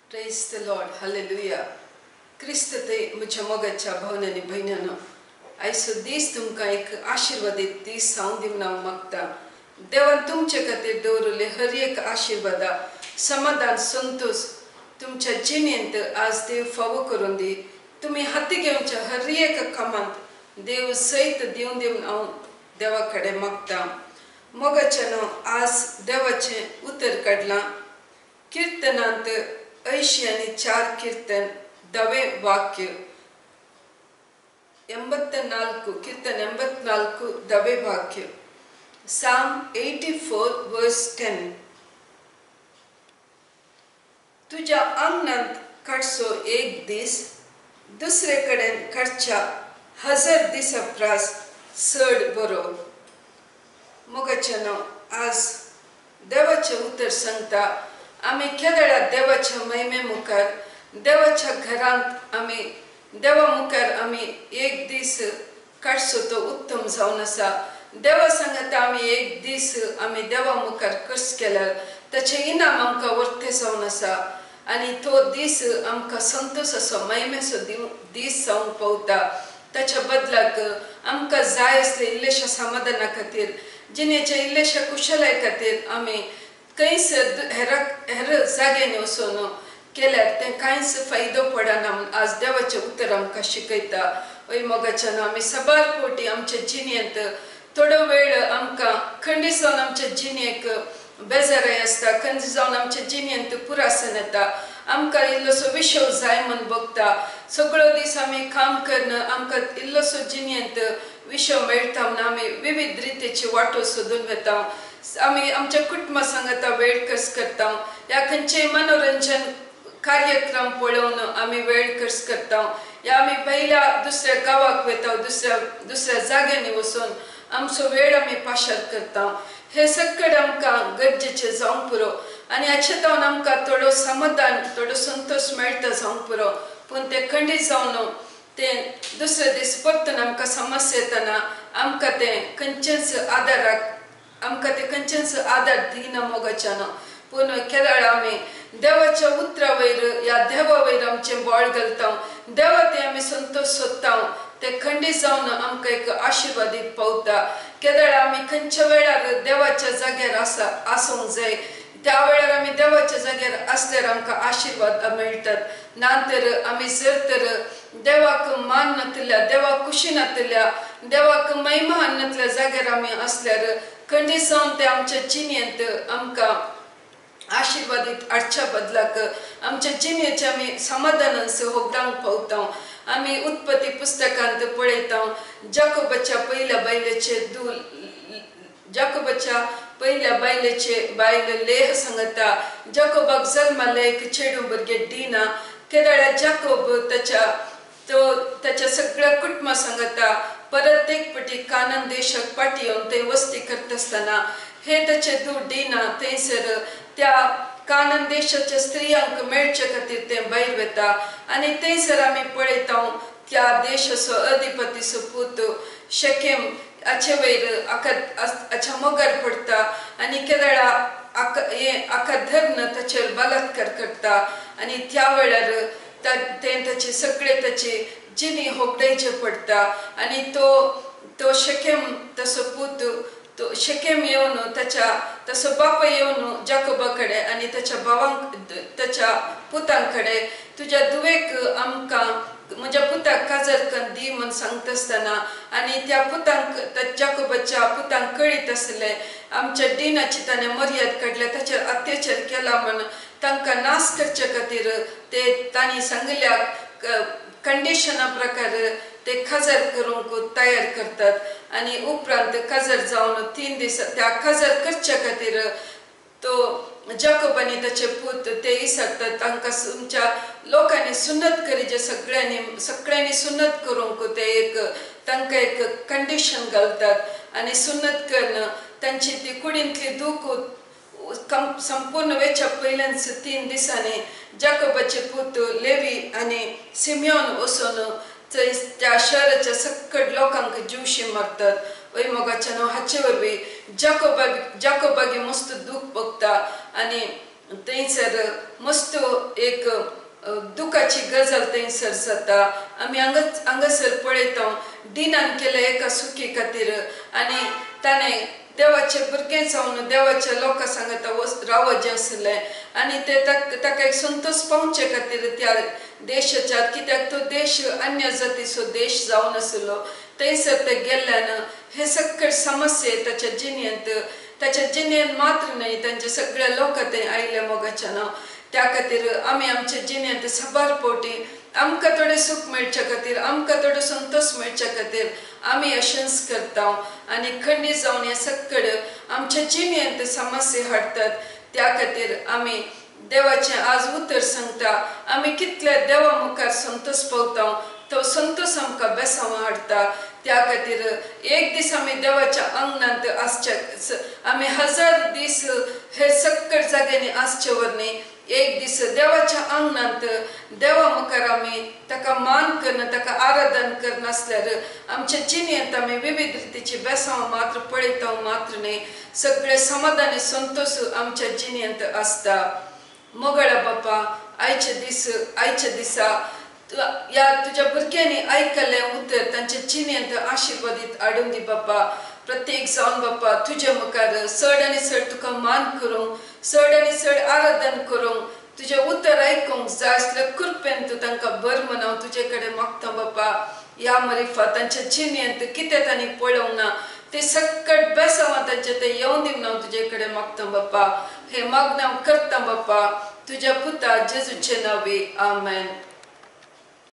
Praise the Lord. Hallelujah. Krist ते मुझ्या मोगाच्या भावनांनी बहिणीनं आयसो दीस तुमका एक आशीर्वादित दीस सांग दिवनाव मागता देवान तुमचे खातीर दवरले हर एक आशीर्वादा समाधान संतोष तुमच्या जिणेंत आज देव फावो करून दी तुम्ही हाती घेवच्या हर एक कामांत देव सहित दिवन दिवन हांव देवाकडे मागता मोगाच्यानं आज देवाचे उतर काढला कीर्तनांत 84 कीर्तन 10 वाक्य 84 कीर्तन 84 10 वाक्य Psalm 84 verse 10 तुझ्या अंगणात काढसो एक दीस दुसरेकडे काढच्या 1000 दिसाप्रास चड बरो मोगाच्यानो आज देवाचे उतर सांगता आम्ही केदळा देवाच्या महिमे मुखार देवाच्या घरांत आम्ही देवा मुखार आम्ही एक दीस काढसो तो उत्तम जावन आसा देवा सांगता आम्ही एक दीस आम्ही देवा मुखार कर्ज केल्यार ताचे इनाम आमकां वर्थे जावन आसा आणि तो दीस आमकां संतोष असो महिमेचो दीस जावंक पावता ताच्या बदलाक आमकां जाय असले इल्लेशा समाधाना खातीर जिणेच्या इल्लेशा कुशलाय खातीर आम्ही कांयच हेर जाग्यांनी वचून केल्यार तें कांयच फायदो पडना आज देवाचें उतर आमकां शिकयता ओय मोगाच्यान आमी सबार फावटी आमच्या जिणेंत थोडो वेळ आमकां खंडी जावन आमच्या जिणेक बेजाराय आसता खंडी जावन आमच्या जिणेंत पुरासन येता आमकां इल्लोसो विशव जाय म्हण बगता सगळो दीस आमी काम करना आमकां इल्लोसो जिणेंत विशव मेळटा म्हण आमी विविध रितीची वाटो सोदून वेता आमी आमच्या कुटुंबा सांगता वेळ खर्च करता या खंयचे मनोरंजन कार्यक्रम पळोवन आमी वेळ खर्च करता या आमी भायल्या दुसऱ्या गावाक वेता दुसऱ्या जाग्यांनी वचून आमचो वेळ आमी पाशार करता हे सगळें आमकां गरजेचें जावंक पुरो आनी हाचे तावन आमकां थोडो समाधान थोडो संतोष मेळटा जावंक पुरो पूण ते खंडीत जावन तें दुसरे दीस परतून आमकां समस्या येतना आमकां तें खंयचेच आदाराक आमकां ते खंयचेच आदार दिना मोगाच्यान पूण केदाळ आमी देवाच्या उतरा वयर या देवा वयर आमचें बोळ घालता देवा ते आमी संतोष सोदता ते खंडीत जावन आमकां एक आशिर्वादीत पावता केदाळ आमी खंयच्या वेळार देवाच्या जाग्यार आसूंक जाय त्या वेळार आमी देवाच्या जाग्यार आसल्यार आमकां आशिर्वाद मेळटात नातर आमी जर तर देवाक मान नातल्या देवाक खुशी नातल्या देवाक महिमा नातल्या जाग्यार आमी आसल्यार खंडीत जावन ते आमच्या जिणेंत आमकां आशिर्वादीत हाडच्या बदलाक आमच्या जिणेचे आमी समाधानान होगडावंक पावता आमी उत्पत्ती पुस्तकांत पळयता जाकोबाच्या पहिल्या बायलेचे बायल लेह सांगता जाकोबाक जल्माले एक चेडू भुरगें दिना केदाळ्या जाकोब ताच्या सगळ्या कुटुंबा सांगता परत एक पटी कानान देशाक पाटी येवन थंय वस्ती करता आसतना हे ताचे दूध दिना थंयसर त्या कानान देशाच्या स्त्रियांक मेळचे खातीर तें भायर वेता आनी थंयसर आमी पळयता त्या देशाचो अधिपतीचो पूत शेकेम हाचे वयर हाच्या मोगार पडटा आनी केदाळा आका धरून ताचेर बलात्कार करता आनी त्या वेळार तें ताचे सगळे ताचे जिणी होगडायचे पडटा आनी तो शेकेम तसो पूत तो शेकेम येवन तसो बाप येवन जाकोबाकडे आनी ताच्या भावांक ताच्या पुतांकडे तुज्या दुवेक आमकां म्हज्या पुताक काजर करून दी म्हण सांगता आसतना आनी त्या पुतांक जाकोबाच्या पुतांक कळीत आसलें आमच्या दिनाची ताणें मर्याद काडल्या ताचेर अत्याचार केला म्हण तांकां नाश करचे खातीर ते तांणी सांगल्या कंडिशना प्रकार ते खजर करूंक तयार करतात आनी उपरांत खजर जावन 3 दीस त्या खजर करच्या खातीर तो जाकोबानी ताचे पूत ते इसकतात तांकां तुमच्या लोकांनी सुन्नत करी जे सगळ्यांनी सुन्नत करूंक ते तांकां एक कंडिशन घालतात आनी सुन्नत करून तांची ती कुडींतली दूख संपूर्ण वेच्या पयल्याच 3 दिसांनी जाकोबाचे पूत लेवी आनी सिमियोन वचून त्या शहराच्या सकट लोकांक जीवशी मारतात वय मोगाच्यानो हाचे वरवीं जाकोबागे मस्त दूख भोगता आनी थंयसर मस्त एक दुखाची गजाल थंयसर जाता आमी हांगासर पळयता दिनान केले एका सुखी खातीर आनी ताणें देवाचे भुरगे जावन देवाच्या लोकां सांगता रावचें आसलें आनी ते ताका एक संतोश पावचे खातीर त्या देशाच्या कित्याक तो देश अन्य जातीचो देश जावन आसलो थंयसर ते गेल्ल्यान हे सगळे समस्या ताच्या जिणेंत ताच्या जिणेंत मात्र न्हय तांचे सगळ्या लोकां थंय आयले मोगाच्या नांव त्या खातीर आमी आमच्या जिणेंत साबार फावटी आमकां थोडें सूख मेळच्या खातीर आमकां थोडो संतोश मेळच्या खातीर आमी अशेंच करता आनी खंडी जावन हे सगळे आमच्या जिणेंत समस्या हाडटात त्या खातीर आमी देवाचें आज उतर सांगता आमी कितले देवा मुखार संतोश पावता तो संतोष आमकां बेसांव हाडटा त्या खातीर एक दीस आमी देवाच्या अंगणांत आसचे आमी 1000 दीस हे सगळे जाग्यांनी आसचे वरनी एक दीस देवाच्या अंगणांत देवा मुखार आमी ताका मान करना ताका आराधन करना आसल्यार आमच्या जिणेंत आमी विविध रितीची बेसांव मात्र पळयता मात्र न्हय सगळे समाधानी संतोश आमच्या जिणेंत आसता मोगळा बापा आयच्या दिसा या तुझ्या भुरग्यांनी आयकले उतर तांच्या जिणेंत आशिर्वादीत हाडून दी बापा प्रत्येक जावन बापा तुझ्या मुखार चड आनी चड तुका मान करूंक चड आनी चड आराधन करूंक तुझे उतर आयकूंक जाय आसल्या कृपेन तूं तांकां बर मनाव तुजे कडेन मागता बापा या मरिफा तांच्या जिणेंत कितें तांणी पळोवंक ना ते सगळे बेसांवां तांचे ते येवन दिवं हांव तुजे कडेन मागता बापा हे मागणें हांव करता बापा तुज्या पुता जेजूचे नांवे आमेन.